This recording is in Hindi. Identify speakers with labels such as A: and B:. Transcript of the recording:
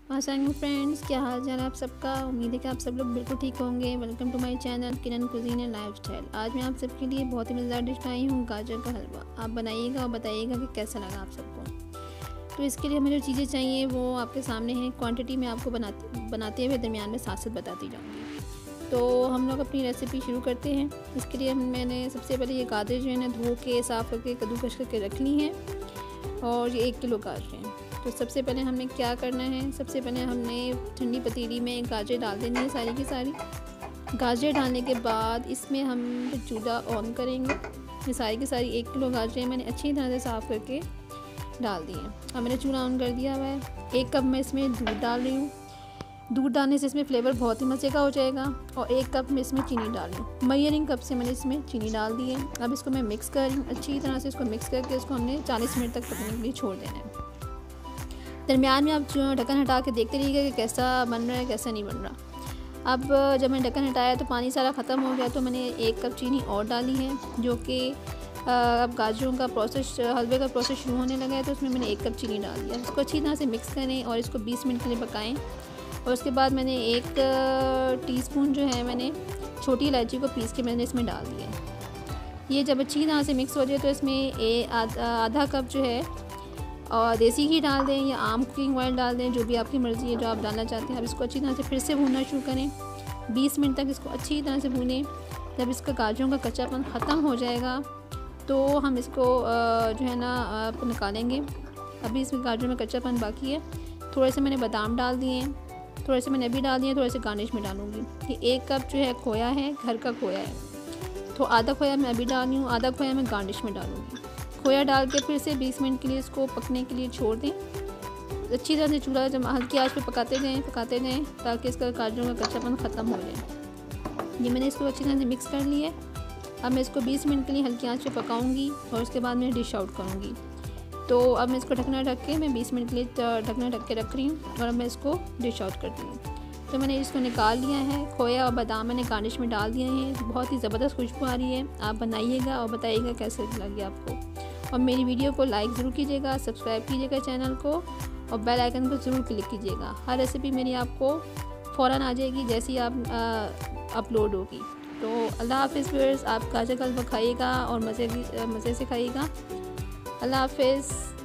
A: अस्सलाम फ्रेंड्स, क्या हाल चाल आप सबका। उम्मीद है कि आप सब लोग बिल्कुल ठीक होंगे। Welcome to my channel Kiran cuisine and lifestyle. आज मैं आप सबके लिए बहुत ही मज़ेदार डिश लाई हूँ, गाजर का हलवा। आप बनाइएगा और बताइएगा कि कैसा लगा आप सबको। तो इसके लिए हमें जो चीज़ें चाहिए वो आपके सामने हैं। क्वांटिटी मैं आपको बनाते हुए दरमियान में साथ साथ बताती जाऊँगी। तो हम लोग अपनी रेसिपी शुरू करते हैं। इसके लिए मैंने सबसे पहले ये गाजर जो है ना धो के साफ़ करके कद्दूकस करके रख ली हैं, और ये 1 किलो गाजर हैं। तो सबसे पहले हमने क्या करना है, सबसे पहले हमने ठंडी पतीली में गाजर डाल देनी है सारी की सारी। गाजर डालने के बाद इसमें हम चूल्हा ऑन करेंगे। ये सारी की सारी 1 किलो गाजर मैंने अच्छी तरह से साफ़ करके डाल दी हैं। अब मैंने चूल्हा ऑन कर दिया हुआ है। 1 कप मैं इसमें दूध डाल रही हूँ। दूध डालने से इसमें फ्लेवर बहुत ही मज़े का हो जाएगा। और 1 कप में इसमें चीनी डाल रही हूँ। मेजरिंग कप से मैंने इसमें चीनी डाल दी है। अब इसको मैं मिक्स कर रही हूँ अच्छी तरह से। इसको मिक्स करके इसको हमने 40 मिनट तक पकने के लिए छोड़ देना है। दरमियान में आप ढक्कन हटा के देखते रहिएगा कि कैसा बन रहा है कैसा नहीं बन रहा। अब जब मैंने ढक्कन हटाया तो पानी सारा ख़त्म हो गया, तो मैंने 1 कप चीनी और डाली है, जो कि अब गाजरों का प्रोसेस, हलवे का प्रोसेस शुरू होने लगा है। तो उसमें मैंने 1 कप चीनी डाल दिया। इसको अच्छी तरह से मिक्स करें और इसको 20 मिनट के लिए पकाएं। और उसके बाद मैंने 1 टीस्पून जो है मैंने छोटी इलायची को पीस के मैंने इसमें डाल दिया है। ये जब अच्छी तरह से मिक्स हो जाए तो इसमें आधा कप जो है और देसी घी डाल दें या आम कुकिंग ऑयल डाल दें, जो भी आपकी मर्ज़ी है जो आप डालना चाहते हैं। अब इसको अच्छी तरह से फिर से भूनना शुरू करें। 20 मिनट तक इसको अच्छी तरह से भूनें। जब इसका गाजरों का कच्चापन ख़त्म हो जाएगा तो हम इसको जो है ना निकालेंगे। अभी इसमें गाजरों में कच्चापन बाकी है। थोड़े से मैंने बादाम डाल दिए हैं, थोड़े से मैंने अभी डाल दिए, थोड़े से गार्निश में डालूँगी। ये 1 कप जो है खोया है, घर का खोया है। तो आधा खोया मैं अभी डाल रही हूँ, आधा खोया मैं गार्निश में डालूँगी। खोया डाल के फिर से 20 मिनट के लिए इसको पकने के लिए छोड़ दें। अच्छी तरह से चूल्हा जब हल्की आंच पे पकाते जाएं ताकि इसका गाजरों का कच्चापन ख़त्म हो जाए। ये मैंने इसको अच्छी तरह से मिक्स कर लिया है। अब मैं इसको 20 मिनट के लिए हल्की आंच पे पकाऊंगी और उसके बाद मैं डिश आउट करूँगी। तो अब मैं इसको ढकना ढक के मैं 20 मिनट के लिए ढकना ढक के रख रही हूँ, और अब मैं इसको डिश आउट करती हूँ। तो मैंने इसको निकाल लिया है। खोया और बादाम मैंने गार्निश में डाल दिए हैं। बहुत ही ज़बरदस्त खुशबू आ रही है। आप बनाइएगा और बताइएगा कैसे लगे आपको। और मेरी वीडियो को लाइक ज़रूर कीजिएगा, सब्सक्राइब कीजिएगा चैनल को, और बेल आइकन को ज़रूर क्लिक कीजिएगा। हर रेसिपी मेरी आपको फ़ौरन आ जाएगी जैसी आप अपलोड होगी। तो अल्लाह हाफ़िज़ व्यूअर्स, आप गाजर का हलवा खाइएगा और मज़े से खाइएगा। अल्लाह हाफ़िज़।